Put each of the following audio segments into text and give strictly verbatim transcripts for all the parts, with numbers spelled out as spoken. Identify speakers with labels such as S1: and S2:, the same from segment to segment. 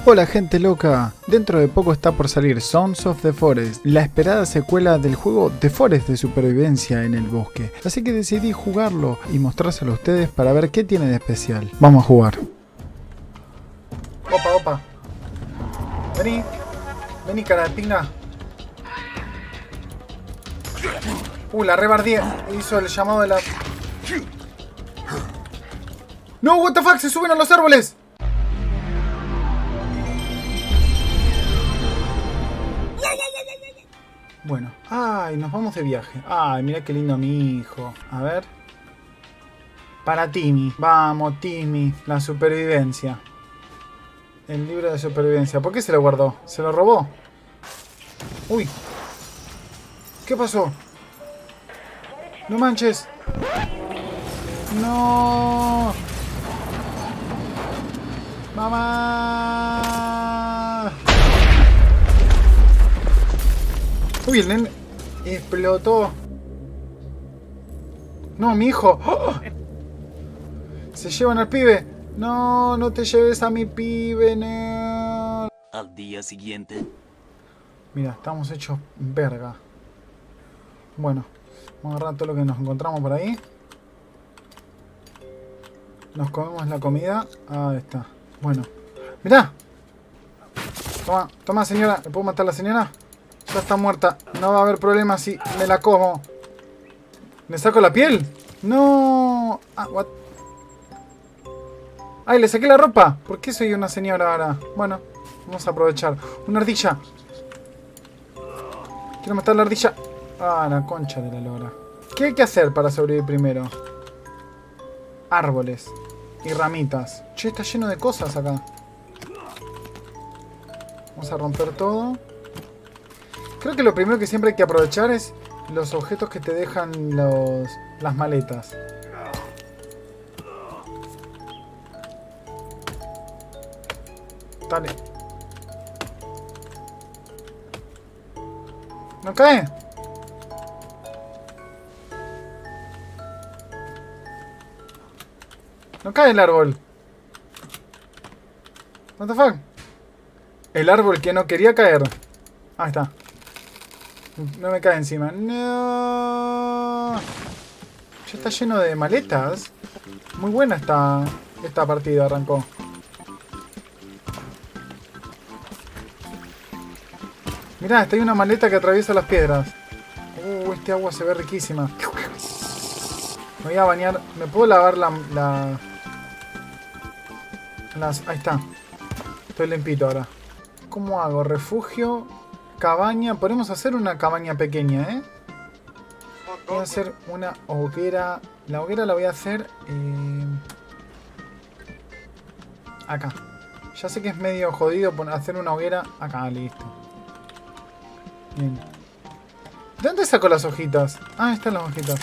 S1: Hola gente loca, dentro de poco está por salir Sons of the Forest, la esperada secuela del juego The Forest de supervivencia en el bosque. Así que decidí jugarlo y mostrárselo a ustedes para ver qué tiene de especial. Vamos a jugar. Opa, opa. Vení, vení cara de pinga. Uh, la rebardía hizo el llamado de la... No, what the fuck, se suben a los árboles. Bueno, ay, nos vamos de viaje. Ay, mira qué lindo mi hijo. A ver. Para Timmy. Vamos, Timmy. La supervivencia. El libro de supervivencia. ¿Por qué se lo guardó? ¿Se lo robó? Uy. ¿Qué pasó? No manches. No. Mamá. Uy, el nene explotó. No, mi hijo. ¡Oh! Se llevan al pibe. No, no te lleves a mi pibe, no.
S2: Al día siguiente.
S1: Mira, estamos hechos verga. Bueno, vamos a agarrar todo lo que nos encontramos por ahí. Nos comemos la comida. Ahí está. Bueno, mirá. Toma, toma señora. ¿Le puedo matar a la señora? Ya está muerta. No va a haber problema si me la como. ¿Le saco la piel? No. Ah, what? Ay, le saqué la ropa. ¿Por qué soy una señora ahora? Bueno, vamos a aprovechar. Una ardilla. Quiero matar a la ardilla. Ah, la concha de la lora. ¿Qué hay que hacer para sobrevivir primero? Árboles. Y ramitas. Che, está lleno de cosas acá. Vamos a romper todo. Creo que lo primero que siempre hay que aprovechar es los objetos que te dejan los, las maletas. Dale. ¿No cae? No cae el árbol. What the fuck? El árbol que no quería caer. Ahí está. No me cae encima. No. Ya está lleno de maletas. Muy buena esta, esta partida arrancó. Mirá, está ahí una maleta que atraviesa las piedras. Uh, este agua se ve riquísima. Me voy a bañar. ¿Me puedo lavar la... la las, ahí está. Estoy limpito ahora. ¿Cómo hago? Refugio... Cabaña, podemos hacer una cabaña pequeña, ¿eh? Voy a hacer una hoguera. La hoguera la voy a hacer eh, acá. Ya sé que es medio jodido hacer una hoguera acá, listo. Bien. ¿De dónde saco las hojitas? Ah, están las hojitas.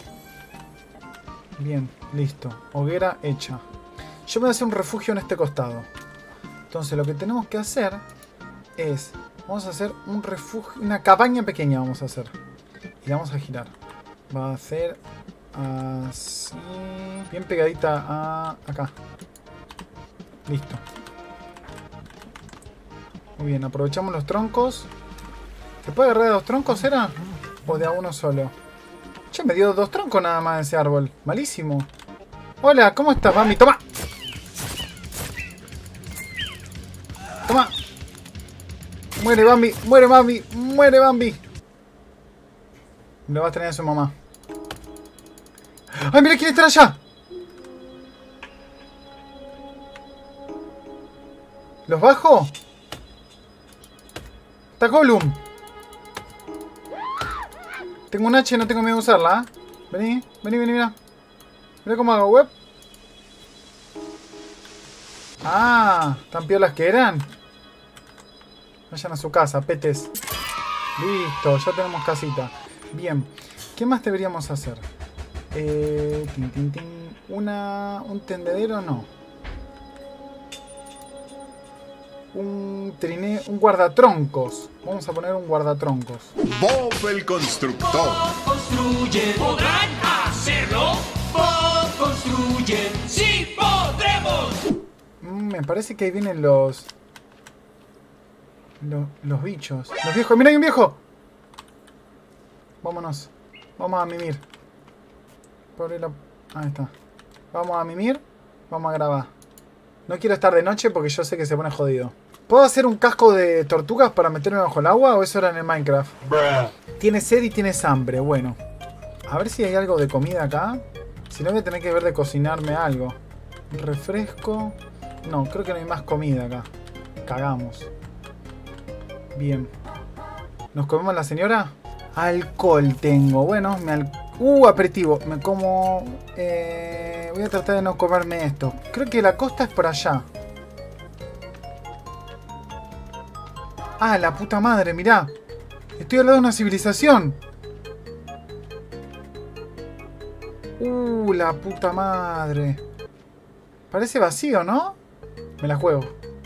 S1: Bien, listo. Hoguera hecha. Yo voy a hacer un refugio en este costado. Entonces lo que tenemos que hacer es... Vamos a hacer un refugio, una cabaña pequeña vamos a hacer. Y la vamos a girar. Va a hacer así. Bien pegadita a acá. Listo. Muy bien, aprovechamos los troncos. ¿Se puede agarrar de dos troncos, era? ¿O de a uno solo? Che, me dio dos troncos nada más ese árbol. Malísimo. Hola, ¿cómo estás, mami? ¡Toma! ¡Toma! Muere Bambi, muere Bambi, muere Bambi. Lo va a tener a su mamá. ¡Ay, mira quién está allá! ¿Los bajo? Está Gollum. Tengo un hacha y no tengo miedo a usarla, ¿eh? Vení, vení, vení, mira. Mira cómo hago, web. Ah, ¿tan piolas que eran? Vayan a su casa, petes. Listo, ya tenemos casita. Bien, ¿qué más deberíamos hacer? Eh, tin, tin, tin. Una, un tendedero, no. Un triné, un guardatroncos. Vamos a poner un guardatroncos.
S3: Bob el constructor.
S4: Construye, podrán hacerlo. Bob construye, sí podremos.
S1: Mm, me parece que ahí vienen los Lo, los bichos. Los viejos. ¡Mira, hay un viejo! Vámonos. Vamos a mimir. Por la... Ahí está. Vamos a mimir. Vamos a grabar. No quiero estar de noche porque yo sé que se pone jodido. ¿Puedo hacer un casco de tortugas para meterme bajo el agua o eso era en el Minecraft? Bruh. Tiene sed y tienes hambre. Bueno. A ver si hay algo de comida acá. Si no voy a tener que ver de cocinarme algo. Un refresco. No, creo que no hay más comida acá. Cagamos. Bien. ¿Nos comemos la señora? Alcohol tengo. Bueno, me al... Uh, aperitivo. Me como... Eh... Voy a tratar de no comerme esto. Creo que la costa es por allá. Ah, la puta madre, mirá. Estoy al lado de una civilización. Uh, la puta madre. Parece vacío, ¿no? Me la juego.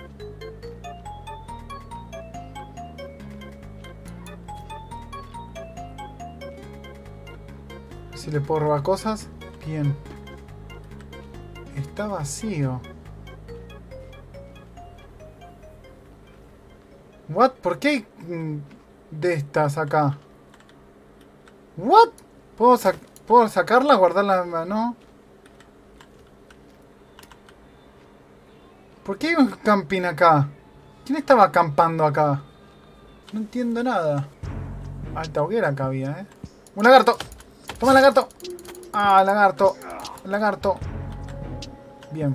S1: Si le puedo robar cosas. Bien. Está vacío. What? ¿Por qué hay de estas acá? What? ¿Puedo, sac ¿Puedo sacarla? ¿Guardarla? No. ¿Por qué hay un camping acá? ¿Quién estaba acampando acá? No entiendo nada. Alta hoguera acá había, ¿eh? ¡Un lagarto! ¡Toma, lagarto! ¡Ah, lagarto! ¡Lagarto! Bien.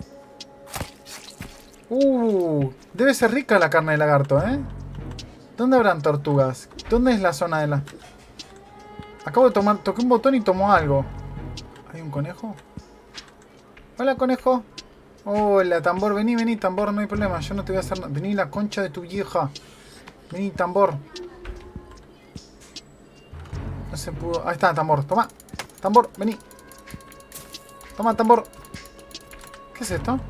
S1: Uh, debe ser rica la carne de lagarto, ¿eh? ¿Dónde habrán tortugas? ¿Dónde es la zona de la...? Acabo de tomar... Toqué un botón y tomó algo. ¿Hay un conejo? Hola, conejo. Hola, tambor. Vení, vení, tambor. No hay problema. Yo no te voy a hacer nada. Vení, la concha de tu vieja. Vení, tambor. No se pudo... Ahí está, tambor. Toma. Tambor, vení. Toma, tambor. ¿Qué es esto?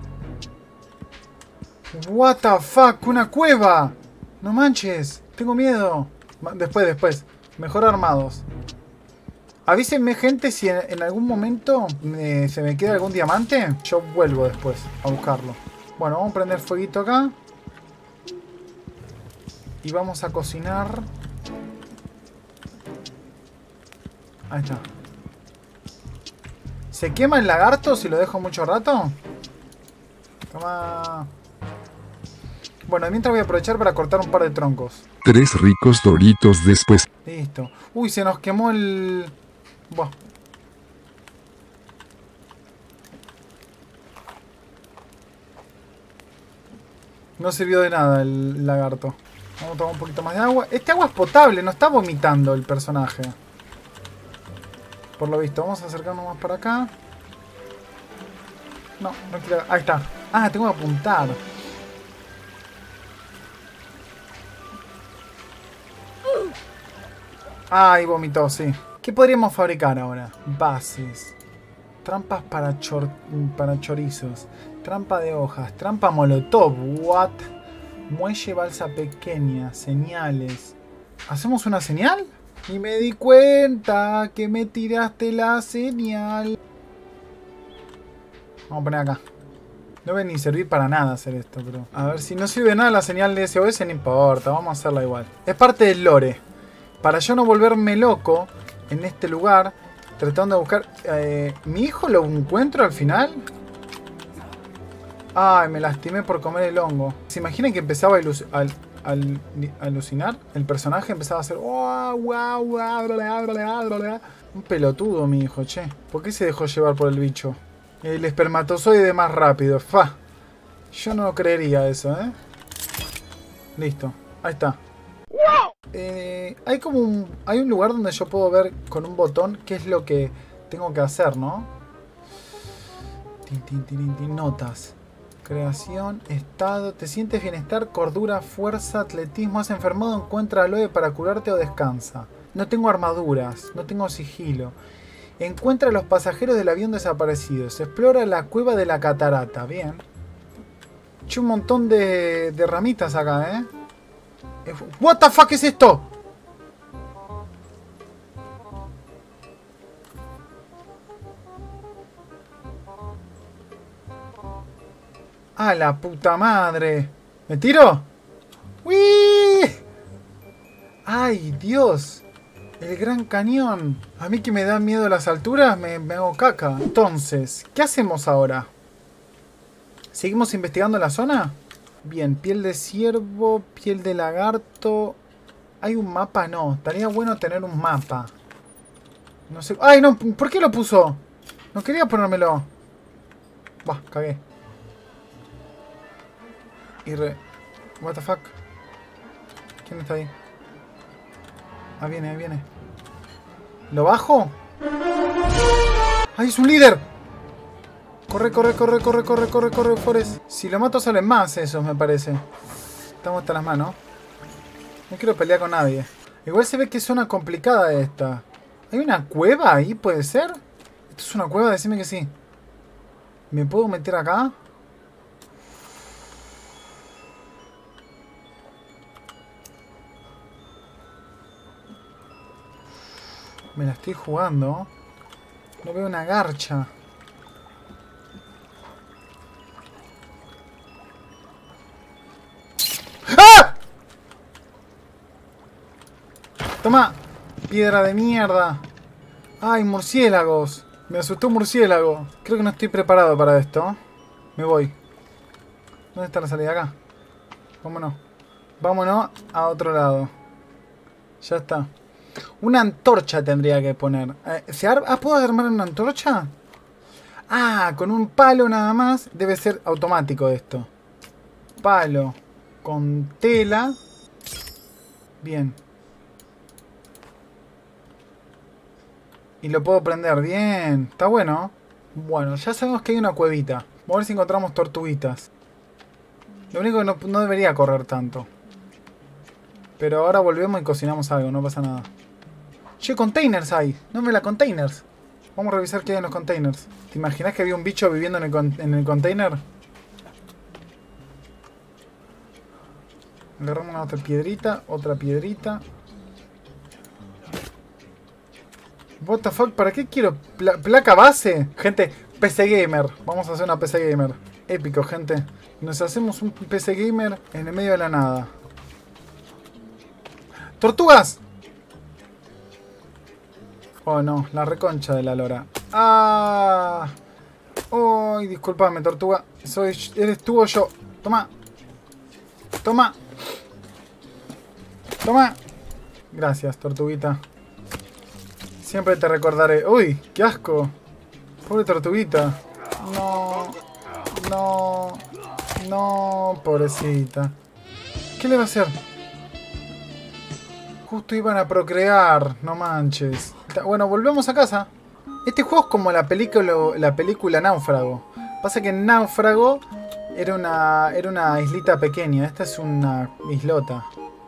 S1: What the fuck, una cueva. No manches, tengo miedo. Después, después. Mejor armados. Avísenme, gente, si en, en algún momento me, se me queda algún diamante. Yo vuelvo después a buscarlo. Bueno, vamos a prender fueguito acá. Y vamos a cocinar. Ahí está. ¿Se quema el lagarto si lo dejo mucho rato? Toma. Bueno, mientras voy a aprovechar para cortar un par de troncos.
S3: Tres ricos doritos después.
S1: Listo. Uy, se nos quemó el... Buah. No sirvió de nada el lagarto. Vamos a tomar un poquito más de agua. Este agua es potable, no está vomitando el personaje. Por lo visto, vamos a acercarnos más para acá. No, no quiero... Ahí está. Ah, tengo que apuntar. Ay, vomitó, sí. ¿Qué podríamos fabricar ahora? Bases. Trampas para, chor para chorizos. Trampa de hojas. Trampa molotov. What? Muelle balsa pequeña. Señales. ¿Hacemos una señal? Y me di cuenta que me tiraste la señal. Vamos a poner acá. No va ni servir para nada hacer esto, pero... A ver, si no sirve nada la señal de S O S, no importa. Vamos a hacerla igual. Es parte del lore. Para yo no volverme loco en este lugar, tratando de buscar... Eh, ¿Mi hijo lo encuentro al final? Ay, me lastimé por comer el hongo. ¿Se imaginan que empezaba a, ilus al al alucinar? El personaje empezaba a hacer... Oh, wow, wow, bla, bla, bla, bla. Un pelotudo, mi hijo, che. ¿Por qué se dejó llevar por el bicho? El espermatozoide más rápido. Fa. Yo no creería eso, ¿eh? Listo. Ahí está. Eh, hay como un... Hay un lugar donde yo puedo ver con un botón qué es lo que tengo que hacer, ¿no? Tin, tin, tin, tin, notas. Creación, estado, te sientes bienestar, cordura, fuerza, atletismo, has enfermado, encuentra aloe para curarte o descansa. No tengo armaduras, no tengo sigilo. Encuentra a los pasajeros del avión desaparecidos. Explora la cueva de la catarata. Bien. He hecho un montón de, de ramitas acá, ¿eh? What the fuck es esto? ¡Ah, la puta madre! ¿Me tiro? ¡Uy! ¡Ay, Dios! El Gran Cañón. A mí que me da miedo las alturas, me, me hago caca. Entonces, ¿qué hacemos ahora? ¿Seguimos investigando la zona? Bien, piel de ciervo, piel de lagarto. ¿Hay un mapa? No, estaría bueno tener un mapa. No sé... ¡Ay, no! ¿Por qué lo puso? No quería ponérmelo. Bah, cagué. Y re... What the fuck? ¿Quién está ahí? Ah, viene, ahí viene. ¿Lo bajo? ¡Ay, es un líder! Corre, corre, corre, corre, corre, corre, corre, Forest. Si lo mato salen más esos, me parece. Estamos hasta las manos. No quiero pelear con nadie. Igual se ve que es zona complicada esta. ¿Hay una cueva ahí? ¿Puede ser? ¿Esto es una cueva? Decime que sí. ¿Me puedo meter acá? Me la estoy jugando. No veo una garcha. ¡Ah! Toma. Piedra de mierda. Ay, murciélagos. Me asustó un murciélago. Creo que no estoy preparado para esto. Me voy. ¿Dónde está la salida? Acá. Vámonos. Vámonos a otro lado. Ya está. Una antorcha tendría que poner. Eh, ¿se ar- ah, ¿puedo armar una antorcha? Ah, con un palo nada más. Debe ser automático esto. Palo. Con tela. Bien. Y lo puedo prender. Bien. Está bueno. Bueno, ya sabemos que hay una cuevita. Vamos a ver si encontramos tortuguitas. Lo único que no, no debería correr tanto. Pero ahora volvemos y cocinamos algo. No pasa nada. Che, containers hay. No me la containers. Vamos a revisar qué hay en los containers. ¿Te imaginas que había un bicho viviendo en el, con en el container? Agarramos una otra piedrita. Otra piedrita. What the fuck, ¿para qué quiero Pla placa base? Gente, P C Gamer. Vamos a hacer una P C Gamer. Épico, gente. Nos hacemos un P C Gamer en el medio de la nada. ¡Tortugas! Oh no, la reconcha de la lora. ¡Ah! ¡Ay, discúlpame, tortuga! Soy, eres tú o yo. Toma. Toma. Toma. Gracias, tortuguita. Siempre te recordaré. ¡Uy! ¡Qué asco! Pobre tortuguita. No. No. No, pobrecita. ¿Qué le va a hacer? Justo iban a procrear. No manches. Bueno, volvemos a casa. Este juego es como la película, la película Náufrago. Pasa que en Náufrago era una, era una islita pequeña. Esta es una islota.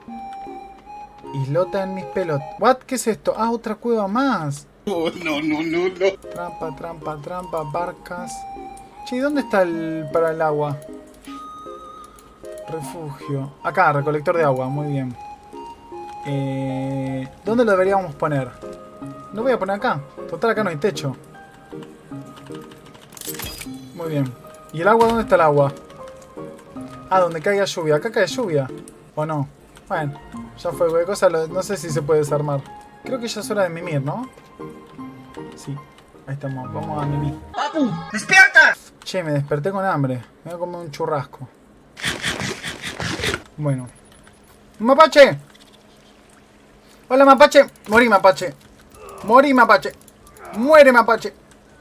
S1: Islota en mis pelotas. ¿What? ¿Qué es esto? Ah, otra cueva más.
S2: Oh, no, no, no, no.
S1: Trampa, trampa, trampa, barcas. Che, ¿y dónde está el para el agua? Refugio. Acá, recolector de agua. Muy bien. Eh, ¿Dónde lo deberíamos poner? Lo voy a poner acá. Total, acá no hay techo. Muy bien. ¿Y el agua? ¿Dónde está el agua? Ah, donde caiga lluvia. ¿Acá cae lluvia? ¿O no? Bueno, ya fue cualquier cosa. No sé si se puede desarmar. Creo que ya es hora de mimir, ¿no? Sí. Ahí estamos. Vamos a mimir.
S4: ¡Papu! ¡Despierta!
S1: Che, me desperté con hambre. Me voy a comer un churrasco. Bueno. ¡Mapache! Hola, mapache. Morí, mapache. Morí, mapache. Muere, mapache.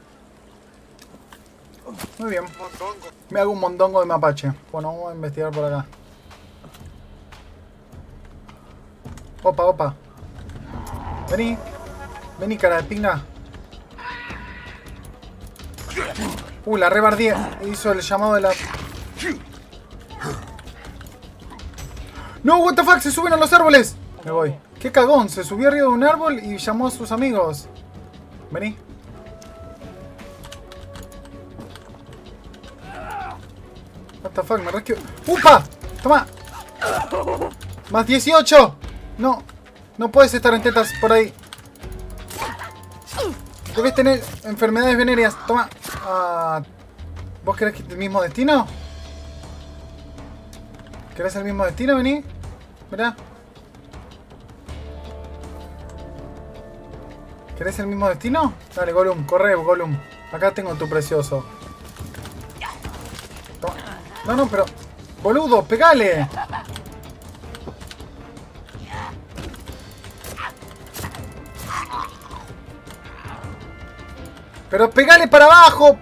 S1: Muy bien. Me hago un mondongo de mapache. Bueno, vamos a investigar por acá. Opa, opa. Vení. Vení, cara de pinga. Uh, la rebardía. Hizo el llamado de la... No, what the fuck, se suben a los árboles. Me voy. Qué cagón, se subió arriba de un árbol y llamó a sus amigos. Vení. What the fuck, me rescue. ¡Upa! Toma. Más dieciocho. No. No puedes estar en tetas por ahí. Debes tener enfermedades venéreas. Toma. Ah, ¿vos querés el mismo destino? ¿Querés el mismo destino? Vení. Mirá. ¿Querés el mismo destino? Dale, Gollum, corre, Gollum. Acá tengo tu precioso. Toma. No, no, pero... ¡Boludo, pegale! ¡Pero pegale para abajo!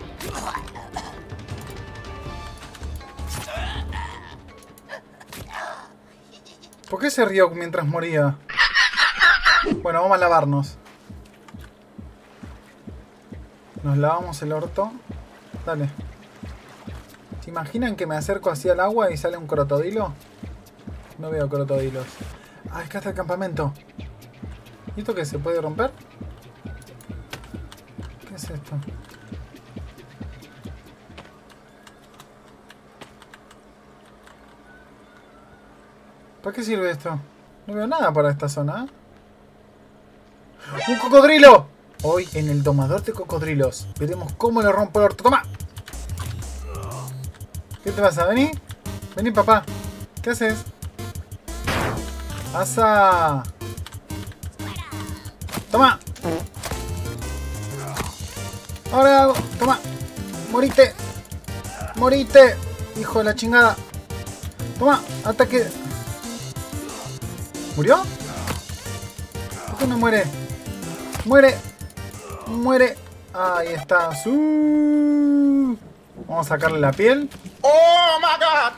S1: ¿Por qué se rió mientras moría? Bueno, vamos a lavarnos. Nos lavamos el orto. Dale. ¿Se imaginan que me acerco así al agua y sale un crocodilo? No veo crocodilos. Ah, acá está el campamento. ¿Y esto qué? ¿Se puede romper? ¿Qué es esto? ¿Para qué sirve esto? No veo nada para esta zona. ¡Un cocodrilo! Hoy en el domador de cocodrilos veremos cómo le rompo el orto. ¡Toma! ¿Qué te pasa? ¿Vení? Vení, papá. ¿Qué haces? ¡Asa! ¡Toma! Ahora hago. ¡Toma! ¡Morite! ¡Morite! ¡Hijo de la chingada! ¡Toma! ¡Ataque! ¿Murió? ¿Por qué no muere? ¡Muere! ¡Muere! Ahí está. ¡Su! Vamos a sacarle la piel.
S2: Oh my god.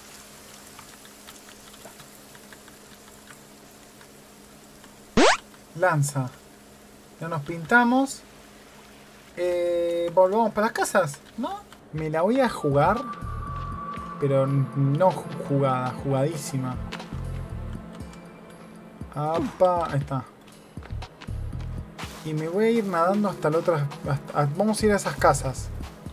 S1: Lanza. Ya nos pintamos. Eh, Volvamos para las casas, ¿no? Me la voy a jugar. Pero no jugada, jugadísima. Apa, ahí está. Y me voy a ir nadando hasta la otra... Hasta, vamos a ir a esas casas.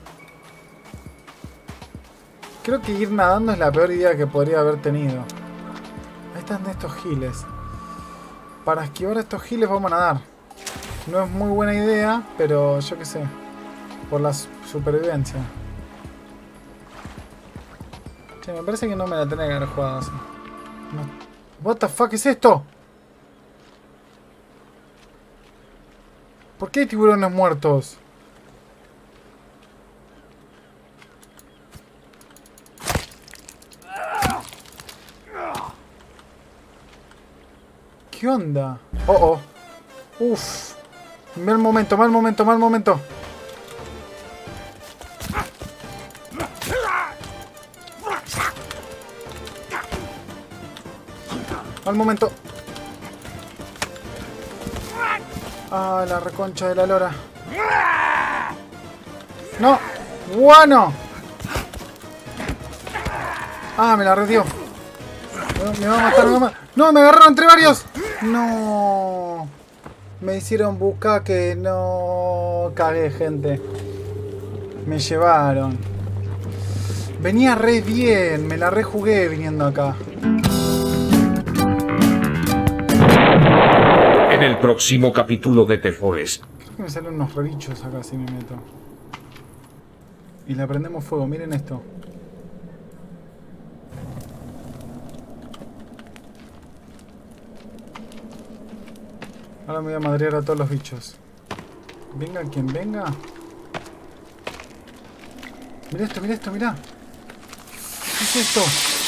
S1: Creo que ir nadando es la peor idea que podría haber tenido. Ahí están estos giles. Para esquivar a estos giles vamos a nadar. No es muy buena idea, pero yo qué sé. Por la supervivencia. Che, me parece que no me la tenía que haber jugado así. No. What the fuck es esto? ¿Por qué hay tiburones muertos? ¿Qué onda? Oh, oh. Uf. Mal momento, mal momento, mal momento. Mal momento. Ah, la reconcha de la lora. No. Bueno. Ah, me la redió. Me va a matar, me va a matar. No, me agarraron entre varios. No. Me hicieron buscar que no cagué, gente. Me llevaron. Venía re bien. Me la rejugué viniendo acá.
S5: En el próximo capítulo de The Forest.
S1: Creo que me salen unos rebichos acá si me meto. Y le prendemos fuego. Miren esto. Ahora me voy a madrear a todos los bichos. Venga quien venga. Mira esto, mira esto, mira. ¿Qué es esto?